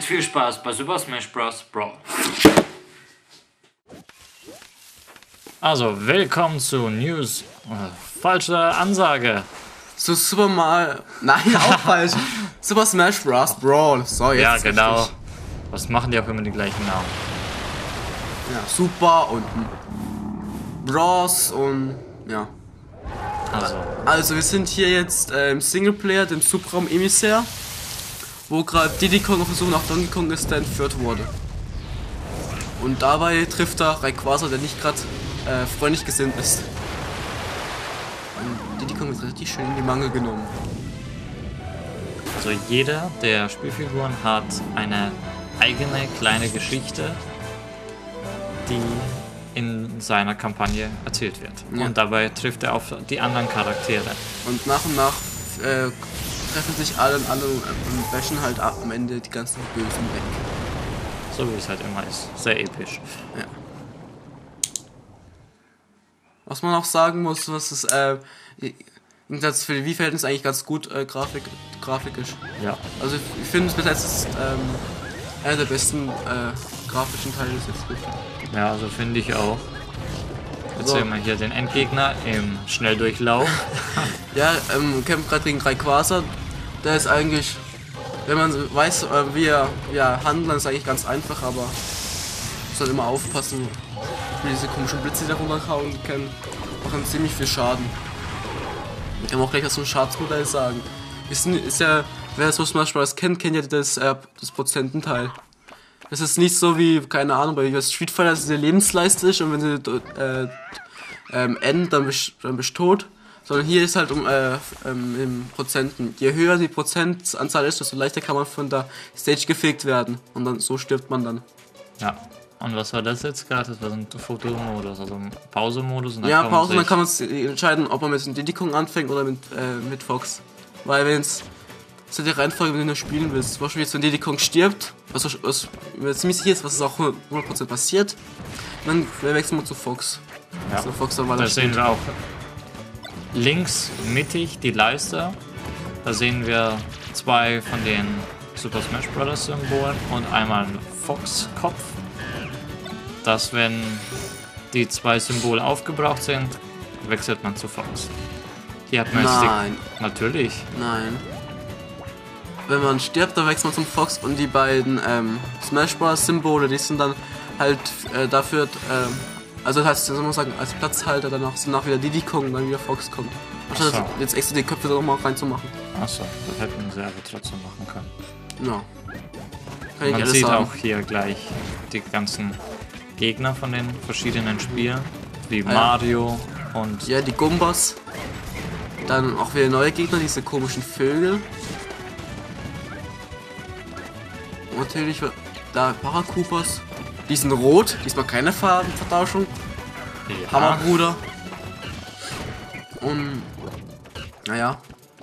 jetzt viel Spaß bei Super Smash Bros. Brawl. Also, willkommen zu News. Falsche Ansage. Zu Super Mario. Nein, auch falsch. Super Smash Bros. Brawl. So, jetzt. Ja, ist genau. richtig. Was machen die auch immer die gleichen Namen? Ja, Super und Bros und ja. Also wir sind hier jetzt im Singleplayer, dem Subraum Emissär, wo gerade Diddy Kong auf der Suche nach Donkey Kong ist, der entführt wurde. Und dabei trifft er Rayquaza, der nicht gerade freundlich gesinnt ist. Und Diddy Kong wird richtig schön in die Mangel genommen. Also jeder der Spielfiguren hat eine eigene kleine Geschichte, die in seiner Kampagne erzählt wird. Ja. Und dabei trifft er auf die anderen Charaktere. Und nach treffen sich alle und bashen halt am Ende die ganzen Bösen weg. So wie es halt immer ist. Sehr episch. Ja. Was man auch sagen muss, was ist, das für die Wii-Verhältnisse eigentlich ganz gut grafisch. Ja. Also ich finde es bis jetzt ist, einer der besten grafischen Teile ist jetzt wirklich. Ja, also finde ich auch. Jetzt So. sehen wir hier den Endgegner im Schnelldurchlauf. Ja, kämpft gerade gegen Rayquaza. Der ist eigentlich, wenn man weiß, wie er handelt, ist eigentlich ganz einfach, aber muss halt immer aufpassen, wie diese komischen Blitze, die da runterhauen können, machen ziemlich viel Schaden. Ich kann auch gleich was zum Schadensmodell sagen. Ist ja, wer so Smash Bros. kennt ja das Prozententeil. Das ist nicht so wie, keine Ahnung, bei Street Fighter ist eine Lebensleiste ist und wenn sie endet, dann bist du tot. Sondern hier ist halt im Prozenten. Je höher die Prozentanzahl ist, desto leichter kann man von der Stage gefegt werden. Und dann so stirbt man dann. Ja. Und was war das jetzt gerade? Das war so ein Fotomodus, also ein Pause-Modus. Und dann Ja, kann Pause, dann man kann man entscheiden, ob man mit dem Diddy Kong anfängt oder mit Fox. Weil wenn es das ist die Reihenfolge, wenn du spielen willst. Zum Beispiel jetzt, wenn Diddy Kong stirbt, was mir ziemlich sicher ist, was es auch 100% passiert, dann wechseln wir zu Fox. Ja. Also Fox dann, weil Da er sehen steht. wir auch links mittig die Leiste. Da sehen wir zwei von den Super Smash Bros. Symbolen und einmal einen Fox-Kopf. Dass, wenn die zwei Symbole aufgebraucht sind, wechselt man zu Fox. Hier hat man Nein. Natürlich. Nein. Wenn man stirbt, dann wechselt man zum Fox und die beiden Smash Bros. Symbole, die sind dann halt dafür, also das heißt, soll man sagen, als Platzhalter danach wieder Diddy Kong und dann wieder Fox kommt. Anstatt So. jetzt extra die Köpfe da nochmal reinzumachen. Achso, das hätten sie aber trotzdem machen können. Ja. Kann ich Man alles sieht sagen. auch hier gleich die ganzen Gegner von den verschiedenen Spielen, wie ja. Mario und Ja, die Gumbas. Dann auch wieder neue Gegner, diese komischen Vögel. Und natürlich da Paracoopers. Die sind rot, diesmal keine Farbenvertauschung. ja, Hammerbruder. Und naja.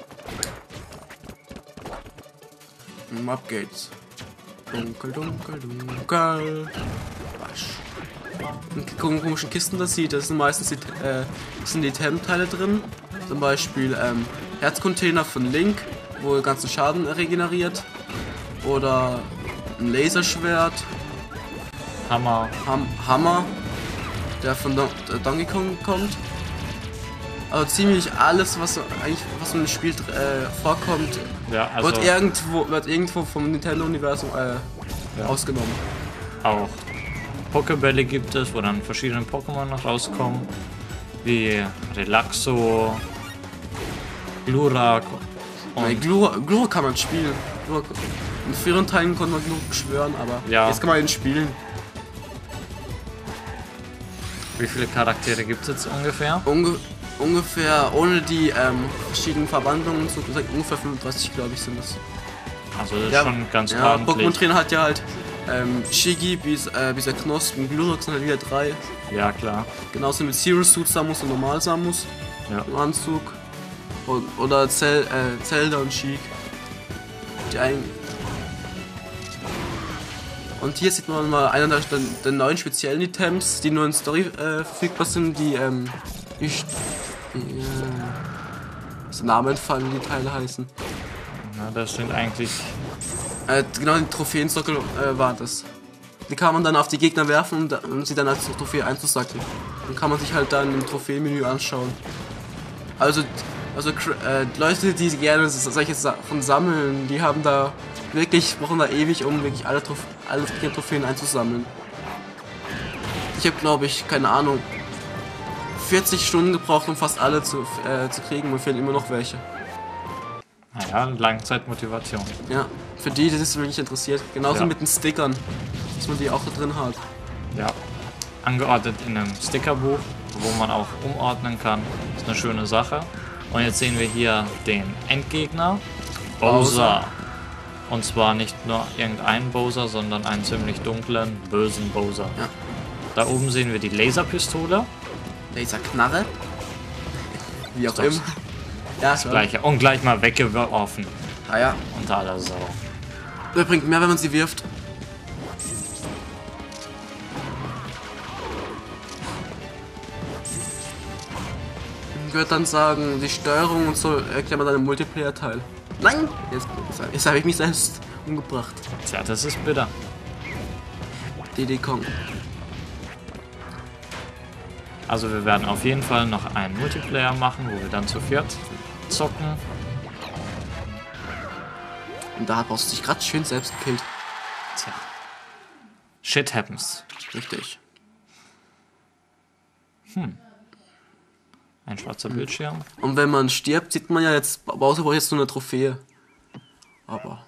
Und ab geht's. Dunkel, dunkel, dunkel. Wasch. Und die komischen Kisten, das sind meistens die Temp-Teile drin. Zum Beispiel Herzcontainer von Link, wo den ganzen Schaden regeneriert. Oder ein Laserschwert. Hammer. Hammer, der von Donkey Kong kommt. Also ziemlich alles, was in dem Spiel vorkommt, Ja, also wird irgendwo vom Nintendo-Universum ausgenommen. auch Pokébälle gibt es, wo dann verschiedene Pokémon noch rauskommen, wie Relaxo, Glurak und Glura kann man spielen. In früheren Teilen konnte man Glura beschwören, aber Ja. jetzt kann man ihn spielen. wie viele Charaktere gibt es jetzt ungefähr? Ungefähr, ohne die verschiedenen Verwandlungen, so gesagt, ungefähr 35, glaube ich, sind das. Also das ist schon ganz Ja, ordentlich. Pokémon-Trainer hat ja halt Shiggy, dieser Knospen, Glurak sind halt wieder 3. Ja, klar. Genauso mit Zero Suit Samus und Normal Samus Ja. im Anzug. Oder Zelda und Sheik. Und hier sieht man mal einer der neuen speziellen Items, die nur in Story verfügbar sind, die ist der Name entfallen, wie die Teile heißen. Ja, das sind eigentlich Genau, die Trophäensockel war das. Die kann man dann auf die Gegner werfen, um sie dann als Trophäe einzusackeln. Dann kann man sich halt dann im Trophäenmenü anschauen. Also Leute, die gerne solche Sachen sammeln, die haben da wirklich, brauchen da ewig, um wirklich alle Trophäen einzusammeln. Ich habe, glaube ich, keine Ahnung, 40 Stunden gebraucht, um fast alle zu kriegen, und fehlen immer noch welche. Naja, Langzeitmotivation. Ja, für die, das wirklich interessiert. Genauso Ja. mit den Stickern, dass man die auch da drin hat. Ja. Angeordnet in einem Stickerbuch, wo man auch umordnen kann. Ist eine schöne Sache. Und jetzt sehen wir hier den Endgegner, Bowser. Und zwar nicht nur irgendeinen Bowser, sondern einen ziemlich dunklen, bösen Bowser. Ja. Da oben sehen wir die Laserpistole. Laserknarre. Wie auch Das immer. Ja, schon. Gleiche. Und gleich mal weggeworfen. Ah ja. Unter aller Sau. Der bringt mehr, wenn man sie wirft. Ich würde dann sagen, die Steuerung und so erklärt man dann im Multiplayer-Teil. Nein! Jetzt habe ich mich selbst umgebracht. Tja, das ist bitter. Diddy Kong. Also wir werden auf jeden Fall noch einen Multiplayer machen, wo wir dann zu viert zocken. Und da brauchst du dich gerade schön selbst gekillt. Tja. Shit happens. Richtig. Ein schwarzer Bildschirm. Und wenn man stirbt, sieht man ja jetzt, Bowser braucht jetzt nur eine Trophäe. Aber,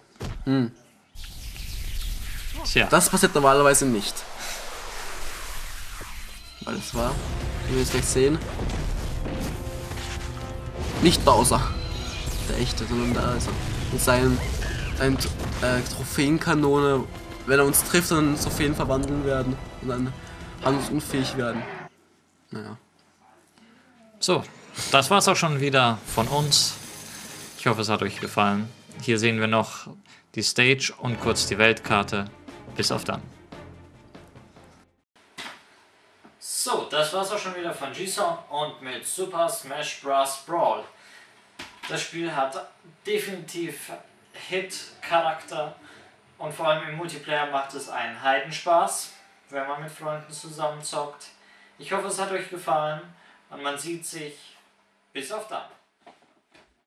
Tja, das passiert normalerweise nicht. Weil es war, wie wir es gleich sehen, nicht Bowser, der echte, sondern da ist er mit seinen Trophäenkanone, wenn er uns trifft, dann Trophäen verwandeln werden und dann handlungsunfähig werden. Naja. so, das war's auch schon wieder von uns. Ich hoffe, es hat euch gefallen. Hier sehen wir noch die Stage und kurz die Weltkarte. Bis auf dann. So, das war's auch schon wieder von G-Song und mit Super Smash Bros. Brawl. Das Spiel hat definitiv Hit-Charakter und vor allem im Multiplayer macht es einen Heidenspaß, wenn man mit Freunden zusammen zockt. Ich hoffe, es hat euch gefallen und man sieht sich. Bis auf dann.